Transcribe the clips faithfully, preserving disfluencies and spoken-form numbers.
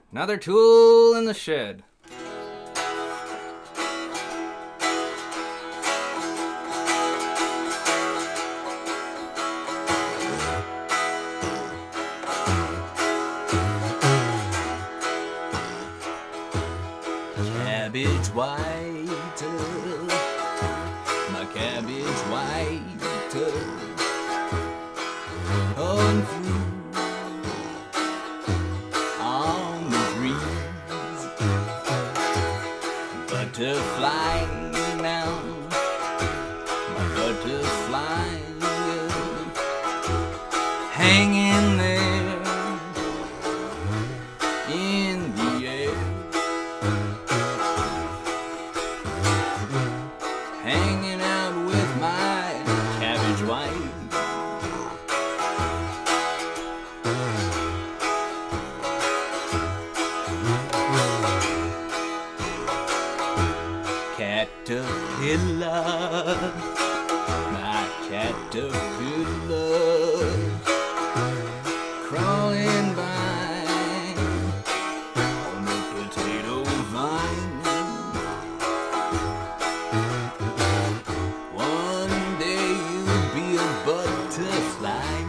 Another tool in the shed. Cabbage white, my cabbage white, on through on the breeze. Butterfly now, my butterfly, hanging there in the air. Hanging out with my cabbage white. Caterpillar, my caterpillar, crawling by on the potato vine. One day you'll be a butterfly,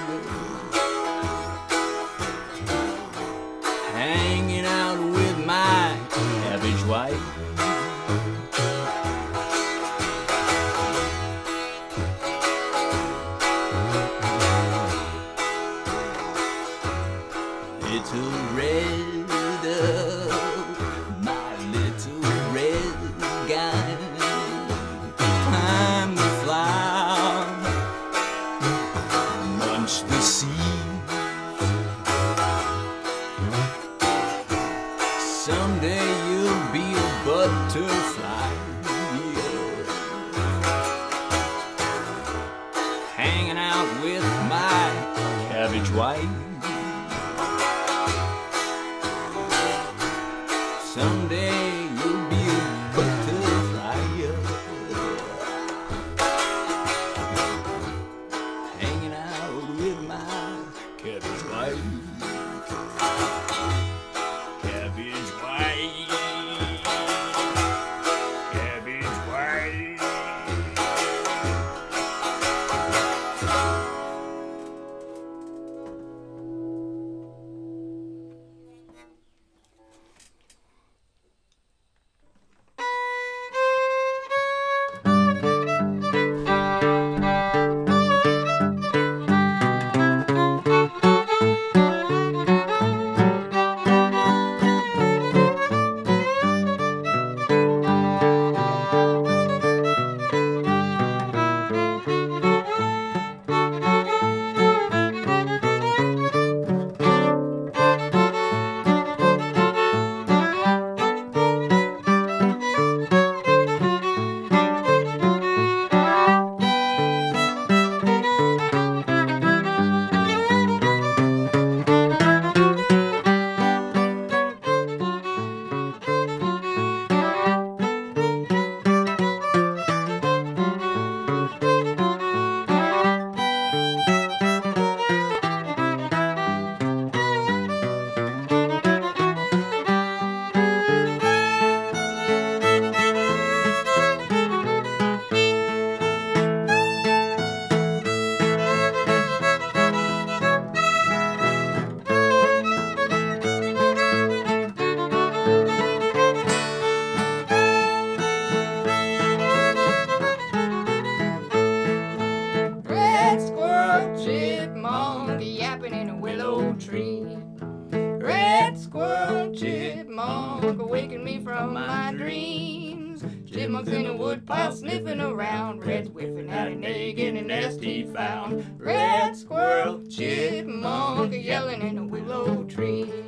hanging out with my cabbage white. Little red, my little red guy, climb the flower, munch the seeds. Someday you'll be a butterfly, hanging out with my cabbage white. Someday you'll be a butterfly, hanging out with my cabbage white. Cabbage white, cabbage white. Squirrel, chipmunk, awaken me from my dreams. Chipmunk's in a woodpile sniffing around. Red's whiffing at an egg in a nest he found. Red squirrel, chipmunk, yelling in a willow tree.